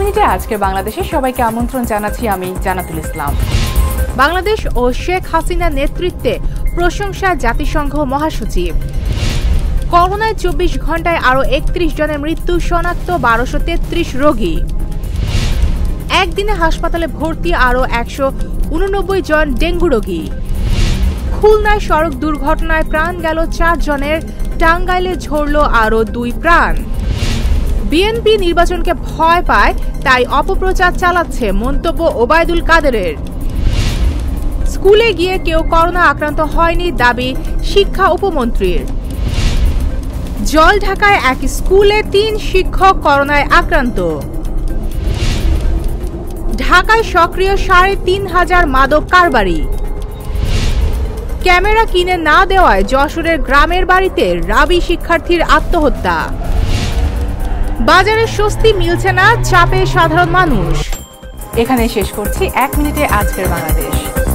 মিনিটে আজকের বাংলাদেশে সবাইকে আমন্ত্রণ জানাচ্ছি আমি জানাতুল ইসলাম। বাংলাদেশ ও শেখ হাসিনার নেতৃত্বে প্রশংসা জাতিসংঘ মহাসচিব। করোনায় 24 ঘন্টায় আরও 31 জনের মৃত্যু শনাক্ত, 1233 রোগী। একদিনে হাসপাতালে ভর্তি আরও 189 জন ডেঙ্গু রোগী। খুলনায় সড়ক দুর্ঘটনায় প্রাণ গেল 4 জনের, টাঙ্গাইলে ঝরল আরও 2 প্রাণ। বিএনপি নির্বাচনকে ভয় পায়, তাই অপপ্রচার চালাচ্ছে, মন্তব্য ওবায়দুল কাদেরের। স্কুলে গিয়ে কেউ করোনা আক্রান্ত হয়নি, দাবি শিক্ষা উপমন্ত্রীর। জলঢাকায় এক স্কুলে 3 শিক্ষক করোনায় আক্রান্ত। ঢাকায় সক্রিয় 3500 মাদক কারবারি। ক্যামেরা কিনে না দেওয়ায় যশোরের গ্রামের বাড়িতে রাবি শিক্ষার্থীর আত্মহত্যা। বাজারে স্বস্তি মিলছে না, চাপে সাধারণ মানুষ। এখানে শেষ করছি 1 মিনিটে আজকের বাংলাদেশ।